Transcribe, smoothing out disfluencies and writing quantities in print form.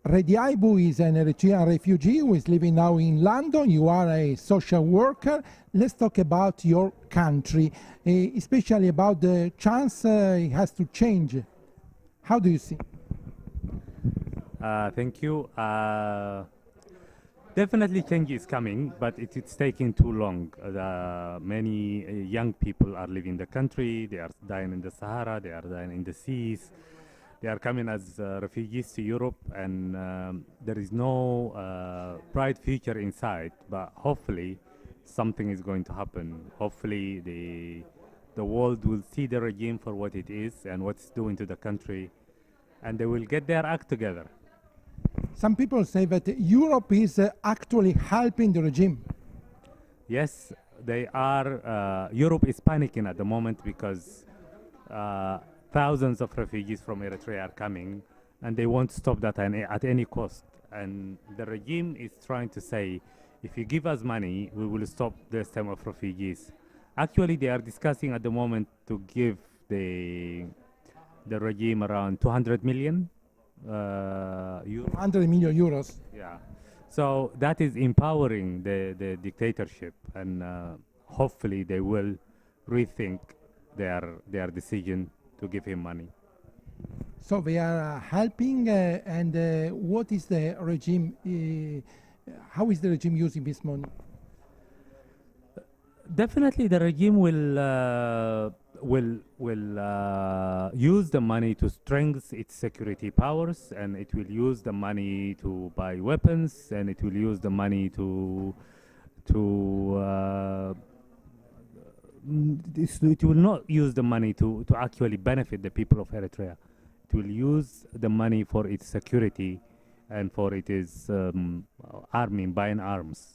Rediaibu is an Eritrean refugee who is living now in London. You are a social worker. Let's talk about your country, especially about the chance it has to change. How do you see? Thank you. Definitely change is coming, but it's taking too long. Many young people are leaving the country. They are dying in the Sahara. They are dying in the seas. They are coming as refugees to Europe, and there is no bright future in sight. But hopefully, something is going to happen. Hopefully, the world will see the regime for what it is and what it's doing to the country, and they will get their act together. Some people say that Europe is actually helping the regime. Yes, they are. Europe is panicking at the moment because thousands of refugees from Eritrea are coming, and they want to stop that at any cost. And the regime is trying to say, if you give us money, we will stop the stream of refugees. Actually, they are discussing at the moment to give the regime around 200 million euros. 100 million euros. Yeah. So that is empowering the dictatorship, and hopefully they will rethink their decision to give him money. So they are helping, and what is the regime? How is the regime using this money? Definitely, the regime will use the money to strengthen its security powers, and it will use the money to buy weapons, and it will use the money it will not use the money to actually benefit the people of Eritrea. It will use the money for its security and for its arming, buying arms.